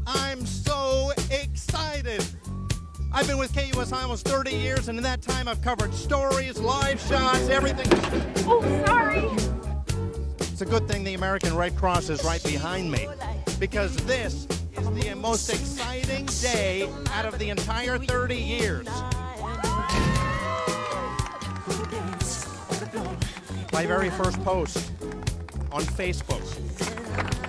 I'm so excited. I've been with KUSI almost 30 years, and in that time I've covered stories, live shots, everything. Oh, sorry. It's a good thing the American Red Cross is right behind me, because this is the most exciting day out of the entire 30 years. My very first post on Facebook.